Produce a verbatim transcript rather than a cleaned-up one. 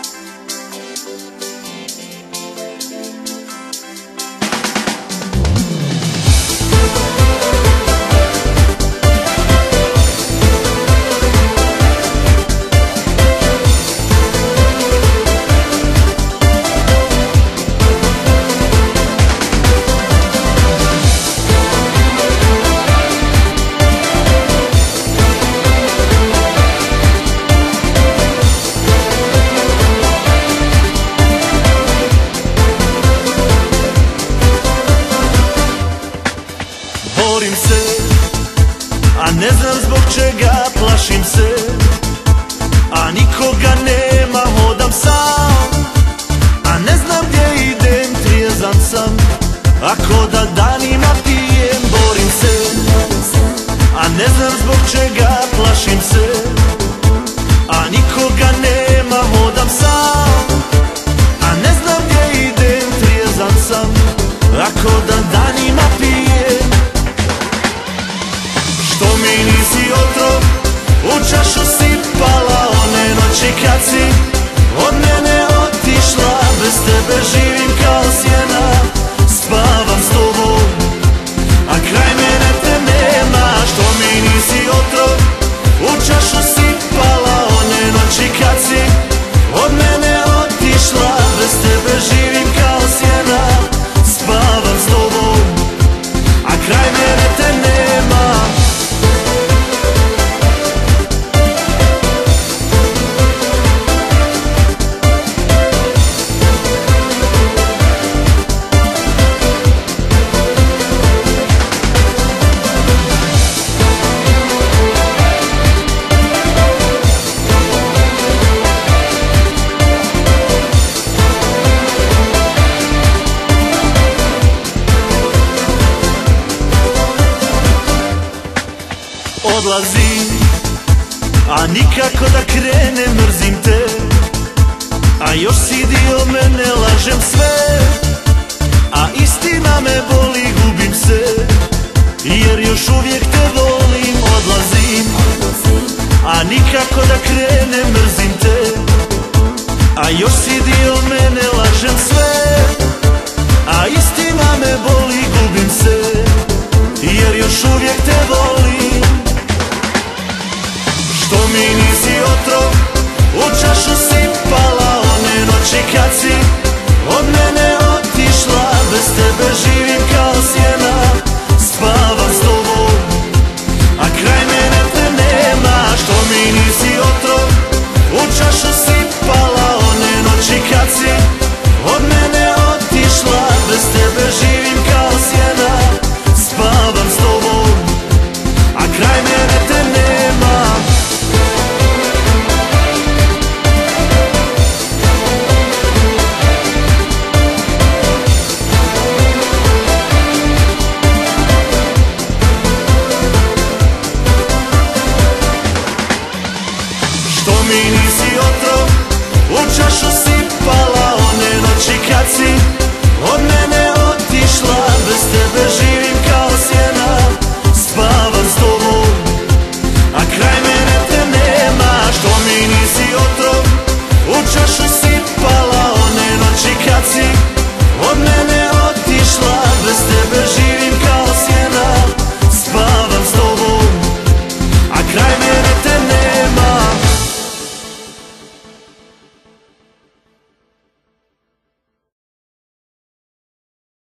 Borim se, a ne znam zbog čega, plašim se, a nikoga nema, hodam sam, a ne znam gdje idem, trijezan sam, ako da danima pijem. Borim se, a ne znam zbog čega, plašim se, a nikoga nema, hodam sam, a ne znam gdje idem, trijezan sam, ako da danima pijem. Što mi nisi otrov u čašu sipala one noći kad si od mene otišla? Bez tebe živim kao sjena, spavam s tobom, a kraj mene te nema. Što mi nisi otrov u čašu sipala one noći kad si od mene otišla? Bez tebe živim kao sjena, spavam s tobom, a kraj mene te nema. Odlazim, a nikako da krenem, mrzim te, a još si dio mene, lažem sve, a istina me boli, gubim se, jer još uvijek te volim. Odlazim, a nikako da krenem, mrzim te, a još si dio mene, lažem sve, a istina me boli, gubim se, jer još uvijek te volim. Što mi nisi otrov u čašu sipala one noći kad si od mene otišla? Bez tebe živim kao sjena, spavam s tobom, a kraj mene te nema. Što mi nisi otrov u čašu sipala one noći kad si od mene otišla? Bez tebe živim kao sjena, spavam s tobom, a kraj mene te nema. Što mi nisi otrov u čašu sipala one noći kad si od mene